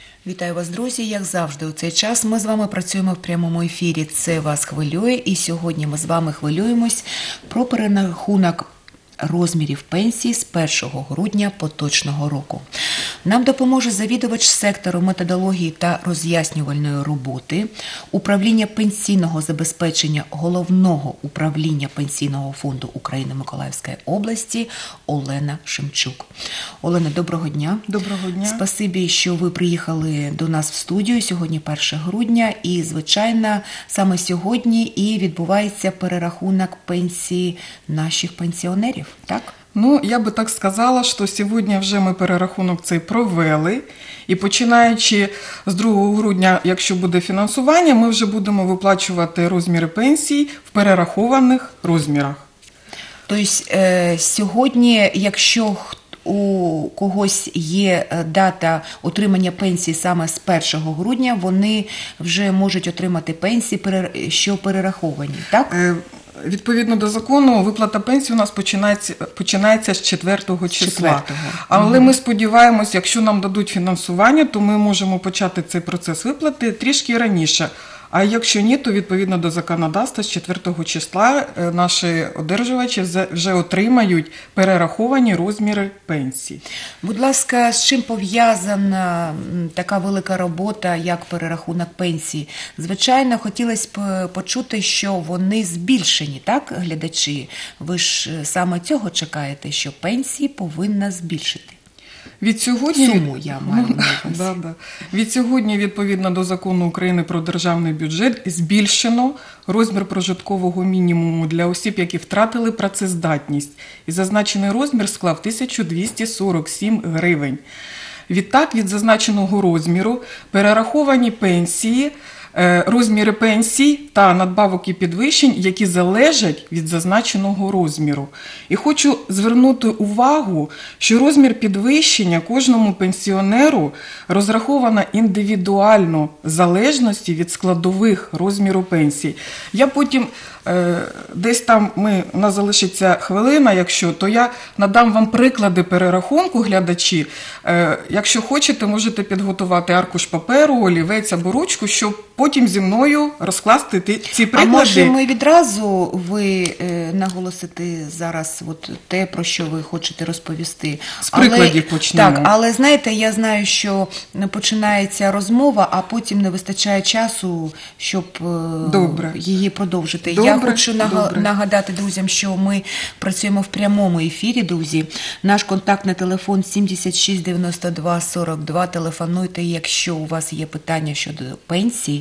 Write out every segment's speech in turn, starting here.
Вітаю вас, друзі! Як завжди, у цей час ми з вами працюємо в прямому ефірі «Це вас хвилює», і сьогодні ми з вами хвилюємось про перерахунок розмірів пенсії з 1 грудня поточного року. Нам допоможе завідувач сектору методології та роз'яснювальної роботи Управління пенсійного забезпечення Головного управління Пенсійного фонду України Миколаївської області Олена Шемчук. Олена, доброго дня. Доброго дня. Спасибі, що ви приїхали до нас в студію. Сьогодні 1 грудня і, звичайно, саме сьогодні і відбувається перерахунок пенсії наших пенсіонерів, так? Ну, я би так сказала, що сьогодні вже ми перерахунок цей провели, і починаючи з 2 грудня, якщо буде фінансування, ми вже будемо виплачувати розміри пенсій в перерахованих розмірах. Тобто сьогодні, якщо у когось є дата отримання пенсії саме з 1 грудня, вони вже можуть отримати пенсії, що перераховані, так? Відповідно до закону, виплата пенсії у нас починається з 4 числа. Але ми сподіваємось, якщо нам дадуть фінансування, то ми можемо почати цей процес виплати трішки раніше. А якщо ні, то відповідно до законодавства з 4 числа наші одержувачі вже отримають перераховані розміри пенсій. Будь ласка, з чим пов'язана така велика робота, як перерахунок пенсій? Звичайно, хотілося б почути, що вони збільшені, так, глядачі? Ви ж саме цього чекаєте, що пенсії повинна збільшити? Від сьогодні, суму я маю на увазі. Від сьогодні, відповідно до Закону України про державний бюджет, збільшено розмір прожиткового мінімуму для осіб, які втратили працездатність. І зазначений розмір склав 1247 гривень. Відтак, від зазначеного розміру перераховані пенсії, розміри пенсій та надбавок і підвищень, які залежать від зазначеного розміру. І хочу звернути увагу, що розмір підвищення кожному пенсіонеру розраховано індивідуально в залежності від складових розміру пенсії. Я потім, десь там у нас залишиться хвилина, якщо, то я надам вам приклади перерахунку, глядачі. Якщо хочете, можете підготувати аркуш паперу, олівець або ручку, щоб потім зі мною розкласти ці приклади. А може ми відразу ви наголосите зараз от те, про що ви хочете розповісти? З прикладів почнемо. Так, але знаєте, я знаю, що починається розмова, а потім не вистачає часу, щоб її продовжити. Я хочу нагадати друзям, що ми працюємо в прямому ефірі, друзі. Наш контактний телефон 76 92 42. Телефонуйте, якщо у вас є питання щодо пенсії.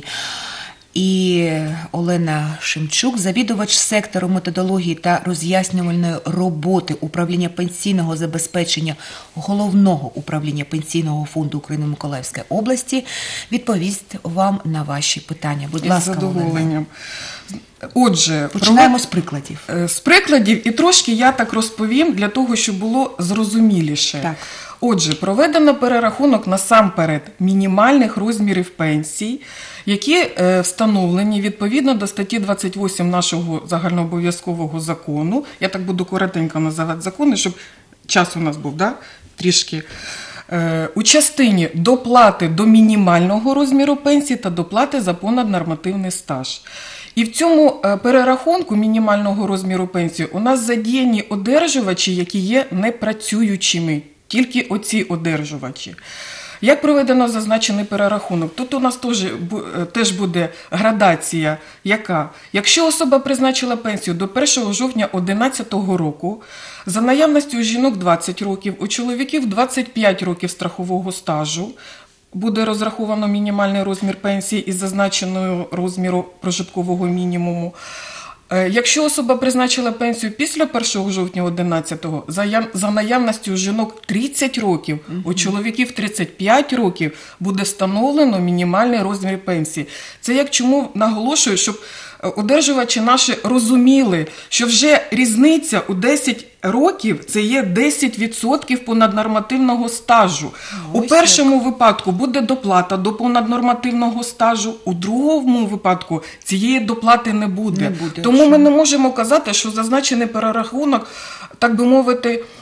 І Олена Шемчук, завідувач сектору методології та роз'яснювальної роботи Управління пенсійного забезпечення Головного управління Пенсійного фонду України Миколаївської області, відповість вам на ваші питання. Будь ласка, з задоволенням. Отже, починаємо з прикладів. З прикладів, і трошки я так розповім для того, щоб було зрозуміліше. Так. Отже, проведено перерахунок насамперед мінімальних розмірів пенсій, які встановлені відповідно до статті 28 нашого загальнообов'язкового закону. Я так буду коротенько називати закони, щоб час у нас був, трішки. У частині доплати до мінімального розміру пенсії та доплати за понаднормативний стаж. І в цьому перерахунку мінімального розміру пенсії у нас задіяні одержувачі, які є непрацюючими. Тільки оці одержувачі. Як проведено зазначений перерахунок? Тут у нас теж буде градація, яка? Якщо особа призначила пенсію до 1 жовтня 2011 року, за наявністю у жінок 20 років, у чоловіків 25 років страхового стажу, буде розраховано мінімальний розмір пенсії із зазначеною розміру прожиткового мінімуму. Якщо особа призначила пенсію після 1 жовтня 2011-го, за наявністю у жінок 30 років, у чоловіків 35 років, буде встановлено мінімальний розмір пенсії. Це як чому наголошую, щоб одержувачі наші розуміли, що вже різниця у 10 років – це є 10% понаднормативного стажу. У першому випадку буде доплата до понаднормативного стажу, у другому випадку цієї доплати не буде. Тому ми не можемо казати, що зазначений перерахунок, так би мовити,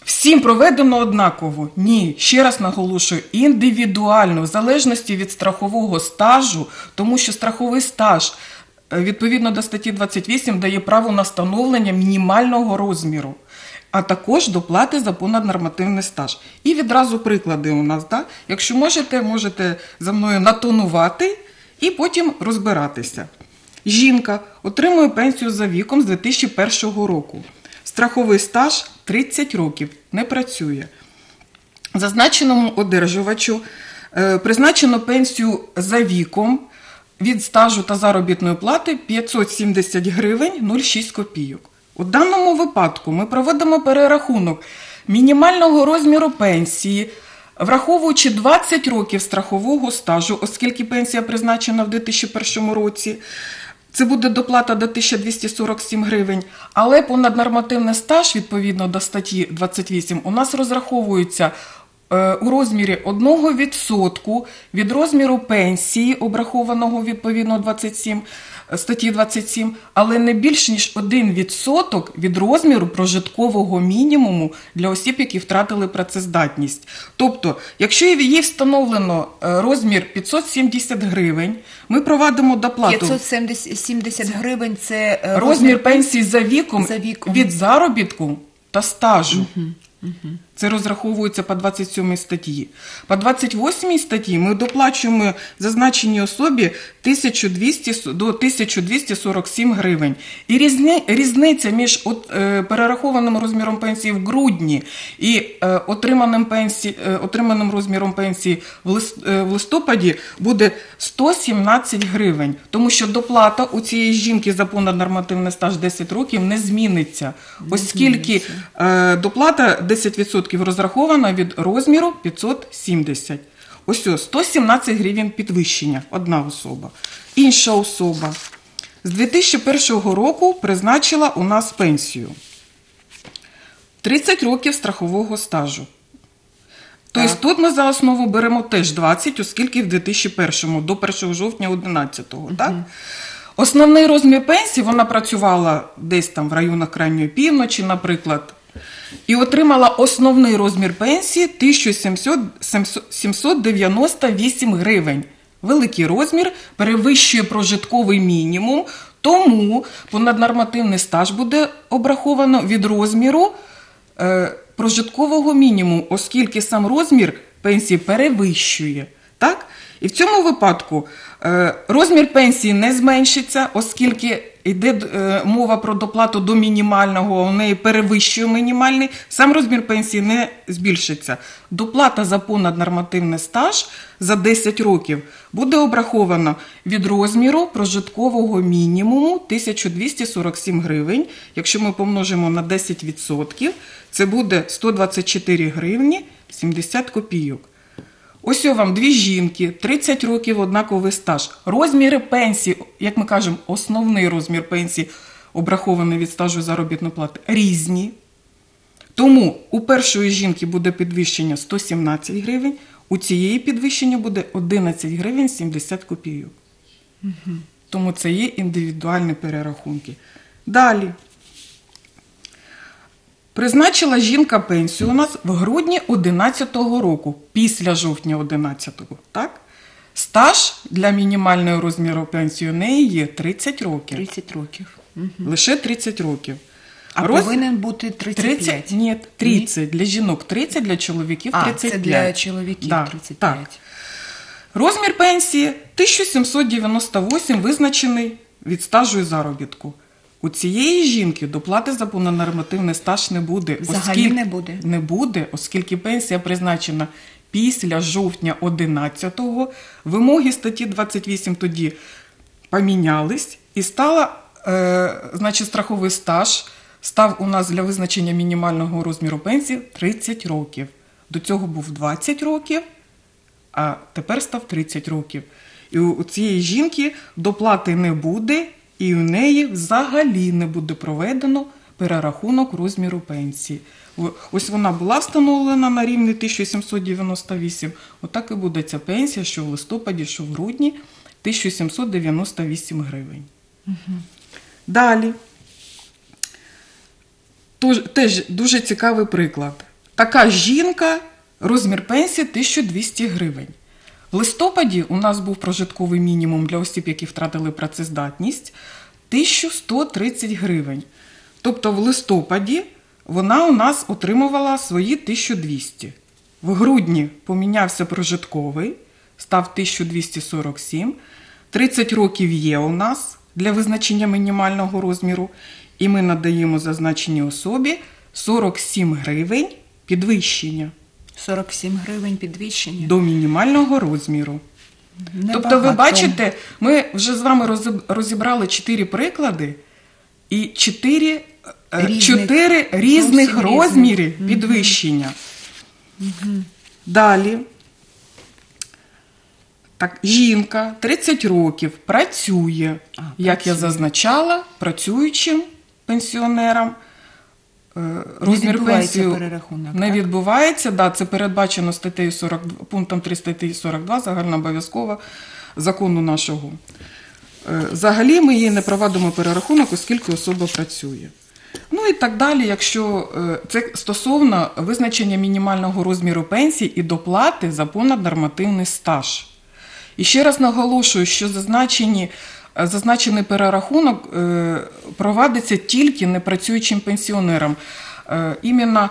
Всім проведено однаково? Ні. Ще раз наголошую, індивідуально, в залежності від страхового стажу, тому що страховий стаж, відповідно до статті 28, дає право на встановлення мінімального розміру, а також доплати за понаднормативний стаж. І відразу приклади у нас, да? Якщо можете за мною натонувати і потім розбиратися. Жінка отримує пенсію за віком з 2001 року. Страховий стаж 30 років, не працює. Зазначеному одержувачу призначено пенсію за віком від стажу та заробітної плати 570 гривень 06 копійок. У даному випадку ми проводимо перерахунок мінімального розміру пенсії, враховуючи 20 років страхового стажу, оскільки пенсія призначена в 2001 році, це буде доплата до 1247 гривень, але понаднормативний стаж, відповідно до статті 28, у нас розраховується у розмірі 1% від розміру пенсії, обрахованого відповідно статті 27, але не більш ніж 1% від розміру прожиткового мінімуму для осіб, які втратили працездатність. Тобто, якщо їй встановлено розмір 570 гривень, ми проводимо доплату. 570 гривень – це розмір пенсії за віком від заробітку та стажу. Це розраховується по 27 статті. По 28 статті ми доплачуємо зазначеній особі 1200 до 1247 гривень. І різниця між перерахованим розміром пенсії в грудні і отриманим розміром пенсії в листопаді буде 117 гривень. Тому що доплата у цієї жінки за понаднормативний стаж 10 років не зміниться, оскільки доплата 10% розрахована від розміру 570. Ось 117 гривень підвищення, одна особа. Інша особа з 2001 року призначила у нас пенсію. 30 років страхового стажу. Тобто тут ми за основу беремо теж 20, оскільки в 2001, до 1 жовтня 2011. Так? Основний розмір пенсії, вона працювала десь там в районах Крайньої Півночі, наприклад, і отримала основний розмір пенсії 1798 гривень. Великий розмір, перевищує прожитковий мінімум, тому понаднормативний стаж буде обраховано від розміру прожиткового мінімуму, оскільки сам розмір пенсії перевищує. Так? І в цьому випадку розмір пенсії не зменшиться, оскільки йде мова про доплату до мінімального, у неї перевищує мінімальний, сам розмір пенсії не збільшиться. Доплата за понаднормативний стаж за 10 років буде обрахована від розміру прожиткового мінімуму 1247 гривень. Якщо ми помножимо на 10%, це буде 124 гривні 70 копійок. Ось вам дві жінки, 30 років однаковий стаж. Розміри пенсії, як ми кажемо, основний розмір пенсії, обрахований від стажу заробітної плати, різні. Тому у першої жінки буде підвищення 117 гривень, у цієї підвищення буде 11 гривень 70 копійок. Тому це є індивідуальні перерахунки. Далі. Призначила жінка пенсію у нас в грудні 2011 року, після жовтня 2011. Так? Стаж для мінімального розміру пенсії у неї є 30 років. 30 років. Лише 30 років. А повинен бути 35? 30, ні, 30. Для жінок 30, для чоловіків 35. Це для чоловіків 35. Так. Розмір пенсії 1798 визначений від стажу і заробітку. У цієї жінки доплати за понаднормативний стаж не буде. Взагалі не буде? Не буде, оскільки пенсія призначена після жовтня 2011-го. Вимоги статті 28 тоді помінялись і страховий стаж став у нас для визначення мінімального розміру пенсії 30 років. До цього був 20 років, а тепер став 30 років. І у цієї жінки доплати не буде, і у неї взагалі не буде проведено перерахунок розміру пенсії. Ось вона була встановлена на рівні 1798, отак і буде ця пенсія, що в листопаді, що в грудні, 1798 гривень. Далі. Теж дуже цікавий приклад. така жінка, розмір пенсії 1200 гривень. В листопаді у нас був прожитковий мінімум для осіб, які втратили працездатність, 1130 гривень. Тобто в листопаді вона у нас отримувала свої 1200. В грудні помінявся прожитковий, став 1247. 30 років є у нас для визначення мінімального розміру. І ми надаємо зазначеній особі 47 гривень підвищення. 47 гривень підвищення. До мінімального розміру. Небагато. Тобто, ви бачите, ми вже з вами розібрали 4 приклади і 4 різних розміри підвищення. Далі. Так, жінка 30 років працює, як я зазначала, працюючим пенсіонерам. Розмір пенсії не відбувається, да, це передбачено статтею 40, пунктом 3 статті 42 загальнообов'язково закону нашого. Взагалі ми її не проводимо перерахунок, оскільки особа працює. Ну і так далі, якщо це стосовно визначення мінімального розміру пенсії і доплати за понаднормативний стаж. І ще раз наголошую, що зазначений перерахунок проводиться тільки непрацюючим пенсіонерам. Іменно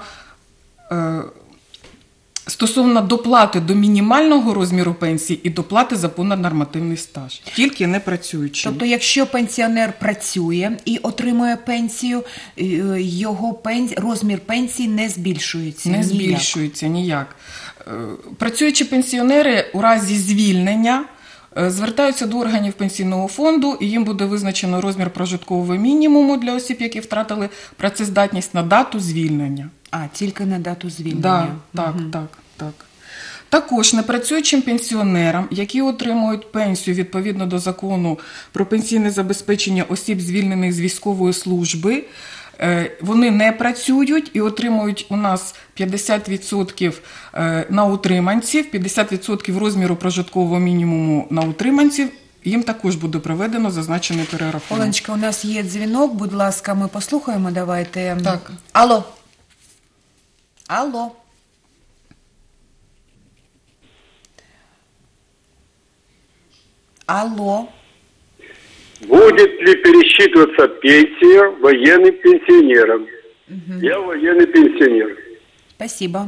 стосовно доплати до мінімального розміру пенсії і доплати за понаднормативний стаж. Тільки непрацюючим. Тобто, якщо пенсіонер працює і отримує пенсію, його розмір пенсії не збільшується ніяк. Не збільшується ніяк. Працюючі пенсіонери у разі звільнення звертаються до органів пенсійного фонду, і їм буде визначено розмір прожиткового мінімуму для осіб, які втратили працездатність на дату звільнення. Тільки на дату звільнення. Так. Також непрацюючим пенсіонерам, які отримують пенсію відповідно до закону про пенсійне забезпечення осіб, звільнених з військової служби, вони не працюють і отримують у нас 50% на утриманців, 50% розміру прожиткового мінімуму на утриманців. Їм також буде проведено зазначений перерахунок. Оленочка, у нас є дзвінок, будь ласка, ми послухаємо, давайте. Так. Алло. Будет ли пересчитываться пенсия военным пенсионерам? Я военный пенсионер. Спасибо.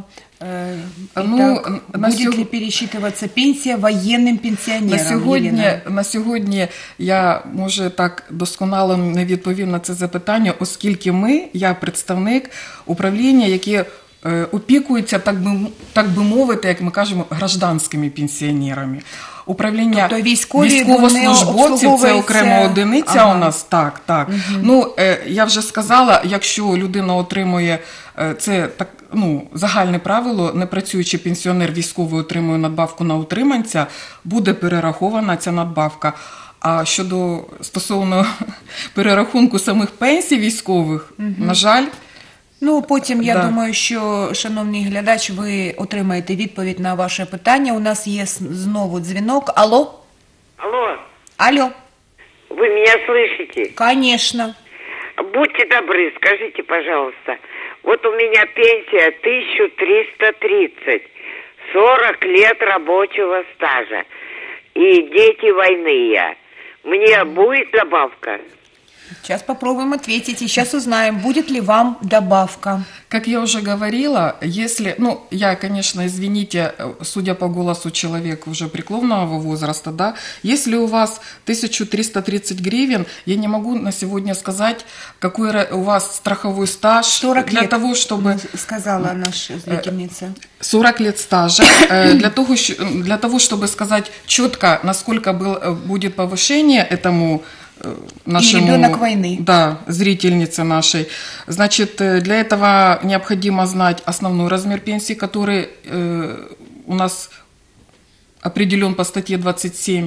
Будет ли пересчитываться пенсия военным пенсионерам? На сьогодні я, може, так досконало не відповім на це запитання, оскільки я представник управління, яке опікується, так би мовити, як ми кажемо, гражданськими пенсіонерами. Управління військовослужбовців – це окрема одиниця у нас. Так. Я вже сказала, якщо людина отримує, це загальне правило, непрацюючий пенсіонер військовий отримує надбавку на утриманця, буде перерахована ця надбавка. А стосовно перерахунку самих пенсій військових, на жаль, потім, я думаю, що, шановний глядач, ви отримаєте відповідь на ваше питання. У нас є знову дзвінок. Алло? Алло. Вы меня слышите? Конечно. Будьте добры, скажите, пожалуйста. Вот у меня пенсия 1330, 40 лет рабочего стажа. И дети войны я. Мне будет добавка? Сейчас попробуем ответить и сейчас узнаем, будет ли вам добавка. Как я уже говорила, если, я, конечно, извините, судя по голосу человека уже преклонного возраста, да, если у вас 1330 гривен, я не могу на сегодня сказать, какой у вас страховой стаж. 40 для лет, того, чтобы, сказала наша зрительница. 40 лет стажа. Для того, чтобы сказать четко, насколько будет повышение этому нашему, и ребенок войны. Да, зрительнице нашей. Значит, для этого необходимо знать основной размер пенсии, который у нас определен по статье 27.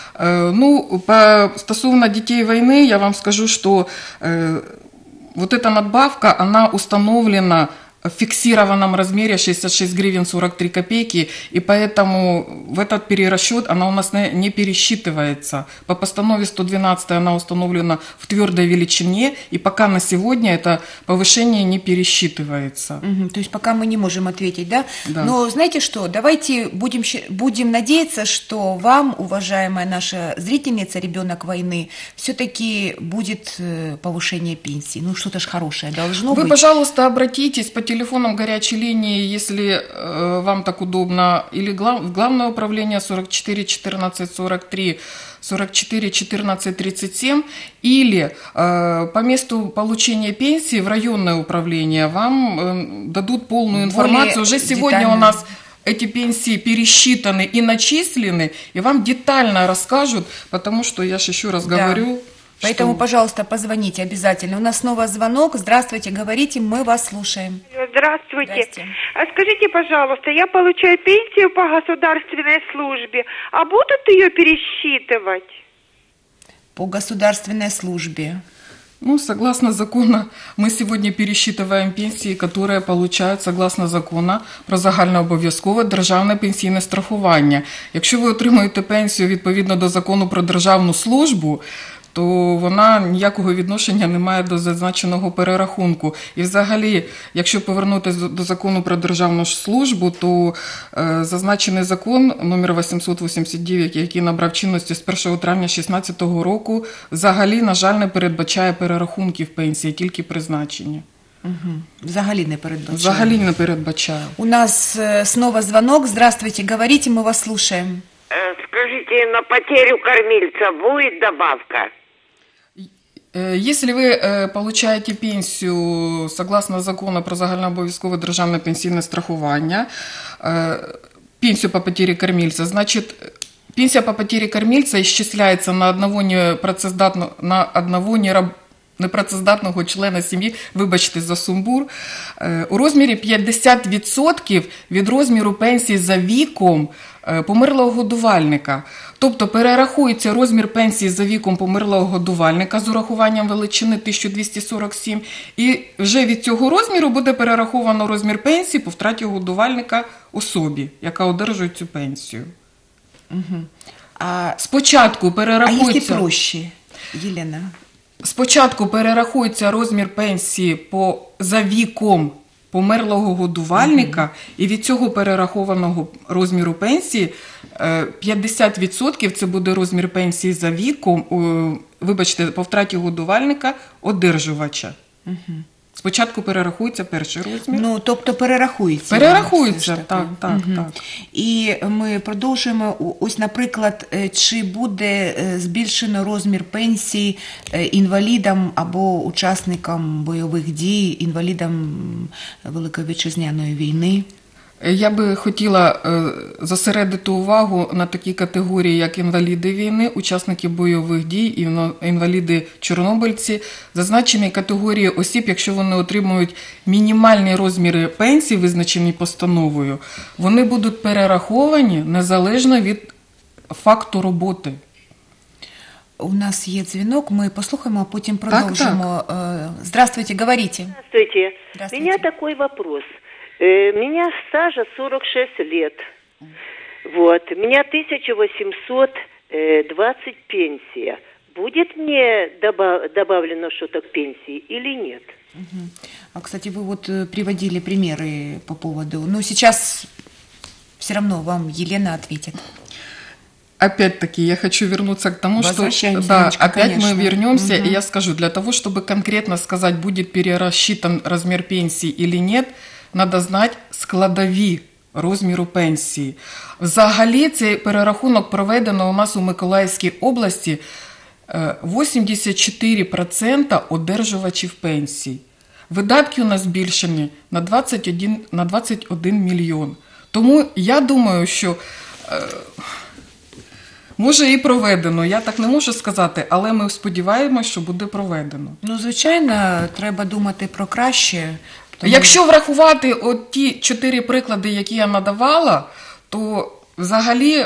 Стосовно детей войны, я вам скажу, что вот эта надбавка, она установлена в фиксированном размере 66 гривен 43 копейки, и поэтому в этот перерасчет она у нас не пересчитывается. По постанове 112 она установлена в твердой величине, и пока на сегодня это повышение не пересчитывается. То есть пока мы не можем ответить, да? Да. Но знаете что, давайте будем надеяться, что вам, уважаемая наша зрительница, ребенок войны, все-таки будет повышение пенсии. Ну что-то ж хорошее должно быть. Вы, пожалуйста, обратитесь по телефонам горячей линии, если вам так удобно, или в Главное управление 44 14 43 44 14 37, или по месту получения пенсии в районное управление вам дадут полную информацию. Уже сегодня детально. у нас эти пенсии пересчитаны и начислены, и вам детально расскажут, потому что, я же еще раз говорю... Поэтому, пожалуйста, позвоните обязательно. У нас снова звонок. Здравствуйте, говорите, мы вас слушаем. Здравствуйте. Здрасте. А скажите, пожалуйста, я получаю пенсию по государственной службе, а будут ее пересчитывать? По государственной службе. Ну, согласно закону, мы сегодня пересчитываем пенсії, які получають согласно закону про загальнообов'язкове державне пенсійне страхування. Якщо ви отримуєте пенсію відповідно до закону про державну службу, то вона ніякого відношення не має до зазначеного перерахунку. І взагалі, якщо повернутися до закону про державну службу, то зазначений закон номер 889, який набрав чинності з 1 травня 2016 року, взагалі, на жаль, не передбачає перерахунків пенсії, тільки призначення. Взагалі не передбачає. Взагалі не передбачає. У нас снова звонок. Здравствуйте, говорите, мы вас слушаем. Скажите, на потерю кормильца будет добавка? Если вы получаете пенсию согласно закону про загальнообов'язкове державне пенсійне страхування, пенсию по потере кормильца, значит, пенсия по потере кормильца исчисляется на одного непрацездатного члена сім'ї, вибачте за сумбур, у розмірі 50% від розміру пенсії за віком померлого годувальника. Тобто перерахується розмір пенсії за віком померлого годувальника з урахуванням величини 1247, і вже від цього розміру буде перераховано розмір пенсії по втраті годувальника особі, яка одержує цю пенсію. Спочатку перерахується... А якщо проще, Єлена? Спочатку перерахується розмір пенсії за віком померлого годувальника, і від цього перерахованого розміру пенсії 50% це буде розмір пенсії за віком, вибачте, по втраті годувальника одержувача. Спочатку перерахується перший розмір. Ну, тобто перерахується. Перерахується, так. І ми продовжуємо. Ось, наприклад, чи буде збільшено розмір пенсії інвалідам або учасникам бойових дій, інвалідам Великої Вітчизняної війни? Я би хотіла зосередити увагу на такі категорії, як інваліди війни, учасники бойових дій, інваліди-чорнобильці. Зазначені категорії осіб, якщо вони отримують мінімальні розміри пенсії, визначені постановою, вони будуть перераховані незалежно від факту роботи. У нас є дзвінок, ми послухаємо, а потім продовжимо. Здравствуйте, говорите. Здравствуйте. Здравствуйте. У меня такой вопрос. Меня стажа 46 лет. Вот. У меня 1820 пенсия. Будет мне добавлено что-то к пенсии или нет? А, кстати, вы вот приводили примеры по поводу... Но сейчас все равно вам Елена ответит. Опять-таки, я хочу вернуться к тому, что опять мы вернемся, и я скажу, для того, чтобы конкретно сказать, будет перерасчитан размер пенсии или нет, надо знати складові розміру пенсії. Взагалі, цей перерахунок проведено у нас у Миколаївській області 84% одержувачів пенсій. Видатки у нас збільшені на 21 мільйон. Тому я думаю, що може і проведено, я так не можу сказати, але ми сподіваємось, що буде проведено. Ну, звичайно, треба думати про краще. Якщо врахувати от ті 4 приклади, які я надавала, то взагалі,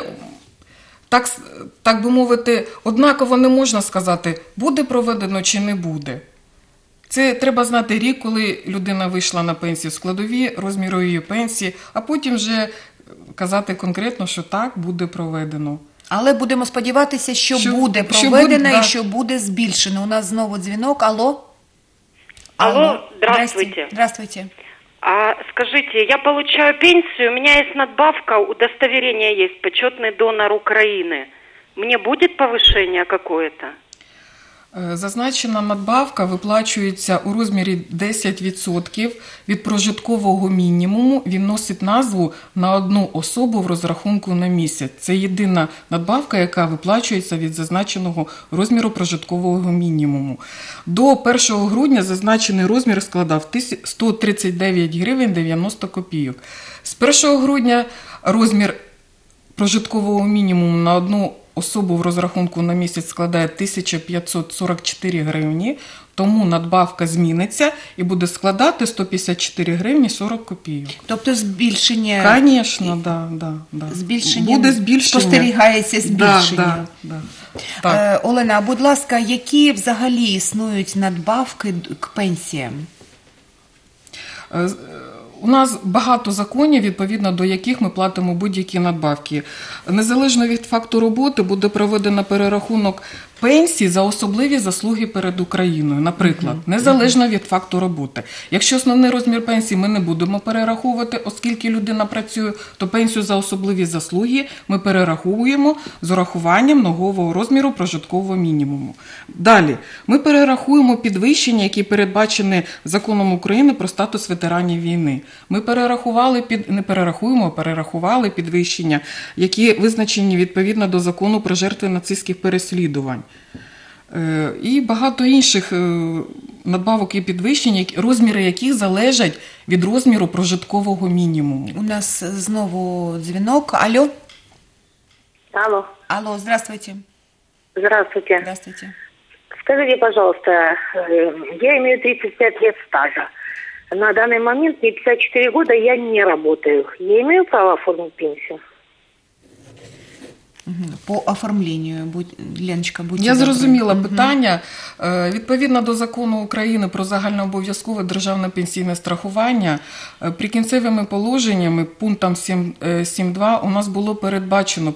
так би мовити, однаково не можна сказати, буде проведено чи не буде. Це треба знати рік, коли людина вийшла на пенсію, складові розміри її пенсії, а потім вже казати конкретно, що так, буде проведено. Але будемо сподіватися, що буде проведено і що буде збільшено. У нас знову дзвінок. Алло? Алло, здравствуйте. Здравствуйте. А скажите, я получаю пенсию, у меня есть надбавка, удостоверение есть, почетный донор Украины. Мне будет повышение какое-то? Зазначена надбавка виплачується у розмірі 10% від прожиткового мінімуму. Він носить назву на одну особу в розрахунку на місяць. Це єдина надбавка, яка виплачується від зазначеного розміру прожиткового мінімуму. До 1 грудня зазначений розмір складав 139 гривень 90 копійок. З 1 грудня розмір прожиткового мінімуму на одну особу в розрахунку на місяць складає 1544 гривні, тому надбавка зміниться і буде складати 154 гривні 40 копійок. Тобто збільшення... Звісно, да. Збільшення... Буде збільшення. Спостерігається збільшення. Да. Так. Олена, будь ласка, які взагалі існують надбавки к пенсіям? У нас багато законів, відповідно до яких ми платимо будь-які надбавки. Незалежно від факту роботи буде проведено перерахунок пенсій за особливі заслуги перед Україною. Наприклад, незалежно від факту роботи. Якщо основний розмір пенсії ми не будемо перераховувати, оскільки людина працює, то пенсію за особливі заслуги ми перераховуємо з урахуванням нового розміру прожиткового мінімуму. Далі, ми перерахуємо підвищення, які передбачені Законом України про статус ветеранів війни. Ми перерахували підвищення, які визначені відповідно до Закону про жертви нацистських переслідувань. І багато інших надбавок і підвищень, розміри яких залежать від розміру прожиткового мінімуму. У нас знову дзвінок. Алло? Алло, здравствуйте. Здравствуйте. Здравствуйте. Скажите, пожалуйста, я имею 35 лет стажа. На данный момент мне 54 года, я не работаю. Я имею право оформить пенсию? По оформленню, Леночка, будьте Я добрі. зрозуміла питання. Відповідно до Закону України про загальнообов'язкове державне пенсійне страхування, прикінцевими положеннями, пунктом 7.2 у нас було передбачено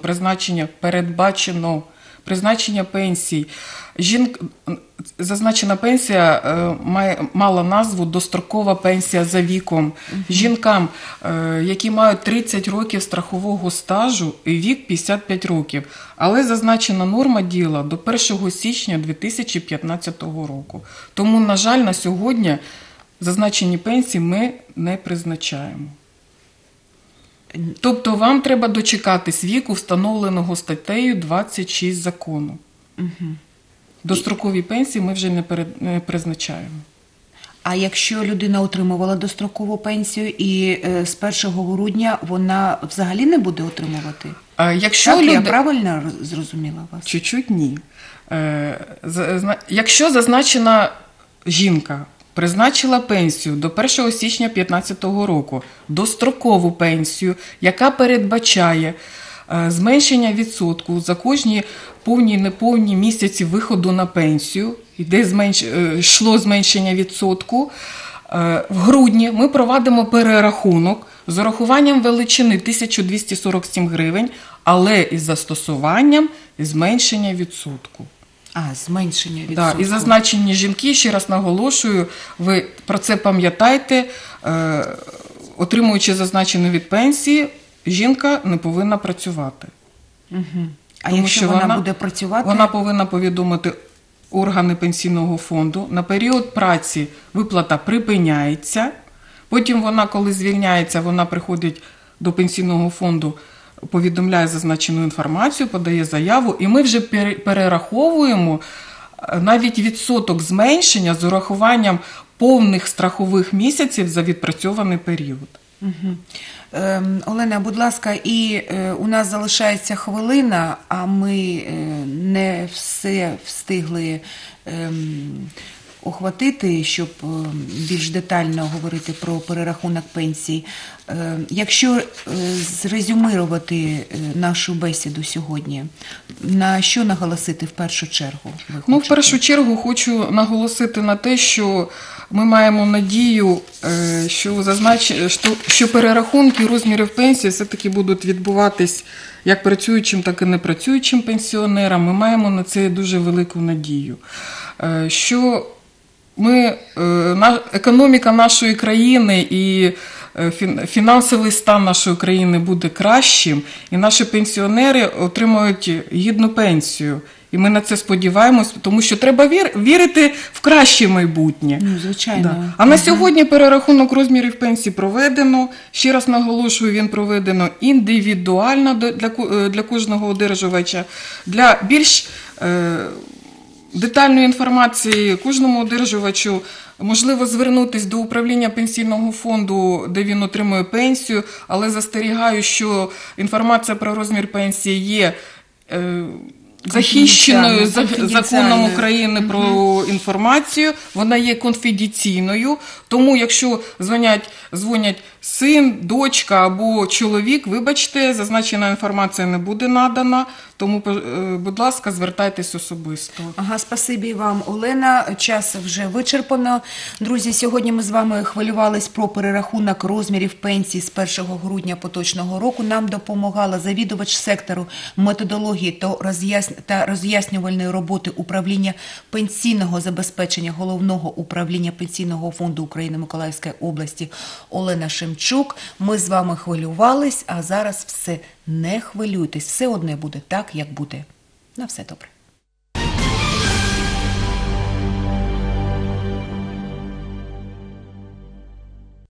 призначення пенсій. Зазначена пенсія мала назву «дострокова пенсія за віком». Жінкам, які мають 30 років страхового стажу і вік 55 років. Але зазначена норма діяла до 1 січня 2015 року. Тому, на жаль, на сьогодні зазначені пенсії ми не призначаємо. Тобто вам треба дочекатись віку, встановленого статтею 26 закону. Дострокові пенсії ми вже не призначаємо. А якщо людина отримувала дострокову пенсію і з 1 грудня вона взагалі не буде отримувати? Я правильно зрозуміла вас? Чуть-чуть ні. Якщо зазначена жінка призначила пенсію до 1 січня 2015 року, дострокову пенсію, яка передбачає зменшення відсотку за кожні повні і неповні місяці виходу на пенсію, йшло зменшення відсотку, в грудні ми проводимо перерахунок з урахуванням величини 1247 гривень, але із застосуванням зменшення відсотку. Зменшення відсотку. Так, і зазначені жінки, ще раз наголошую, ви про це пам'ятайте, отримуючи зазначену від пенсії, жінка не повинна працювати. А якщо вона буде працювати? Вона повинна повідомити органи пенсійного фонду. На період праці виплата припиняється. Потім вона, коли звільняється, вона приходить до пенсійного фонду, повідомляє зазначену інформацію, подає заяву, і ми вже перераховуємо навіть відсоток зменшення з урахуванням повних страхових місяців за відпрацьований період. Олена, будь ласка, і у нас залишається хвилина, а ми не все встигли охватити, щоб більш детально говорити про перерахунок пенсій. Якщо зрезюмирувати нашу бесіду сьогодні, на що наголосити в першу чергу? В першу чергу хочу наголосити на те, що ми маємо надію, що перерахунки розмірів пенсії все-таки будуть відбуватись як працюючим, так і непрацюючим пенсіонерам. Ми маємо на це дуже велику надію. Що економіка нашої країни і фінансовий стан нашої країни буде кращим, і наші пенсіонери отримують гідну пенсію. І ми на це сподіваємось, тому що треба вірити в краще майбутнє. Звичайно. Да. А на сьогодні перерахунок розмірів пенсій проведено. Ще раз наголошую, він проведено індивідуально для кожного одержувача. Для більш детальної інформації кожному одержувачу можливо звернутися до управління пенсійного фонду, де він отримує пенсію, але застерігаю, що інформація про розмір пенсії є захищеною законом України про інформацію, вона є конфіденційною, тому якщо дзвонять син, дочка або чоловік, вибачте, зазначена інформація не буде надана, тому, будь ласка, звертайтесь особисто. Спасибі вам, Олена. Час вже вичерпано. Друзі, сьогодні ми з вами хвилювались про перерахунок розмірів пенсій з 1 грудня поточного року. Нам допомагала завідувач сектору методології та роз'яснювальної роботи управління пенсійного забезпечення Головного управління Пенсійного фонду України Миколаївської області Олена Шемчук. Ми з вами хвилювались, а зараз все, не хвилюйтесь. Все одне буде так, як буде. На все добре.